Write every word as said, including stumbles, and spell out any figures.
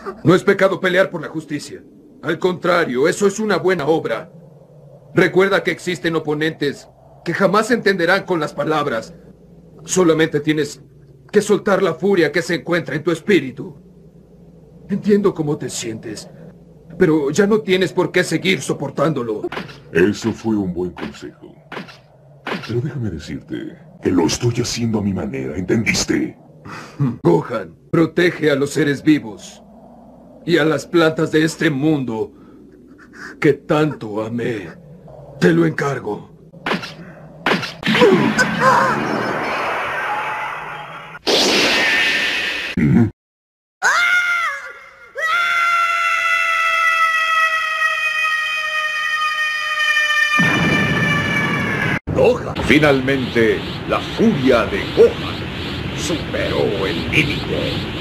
No es pecado pelear por la justicia. Al contrario, eso es una buena obra. Recuerda que existen oponentes que jamás entenderán con las palabras. Solamente tienes que soltar la furia que se encuentra en tu espíritu. Entiendo cómo te sientes, pero ya no tienes por qué seguir soportándolo. Eso fue un buen consejo. Pero déjame decirte que lo estoy haciendo a mi manera, ¿entendiste? Gohan, protege a los seres vivos y a las plantas de este mundo que tanto amé. Te lo encargo. ¿Mm? Gohan. Finalmente, la furia de Gohan superó el límite.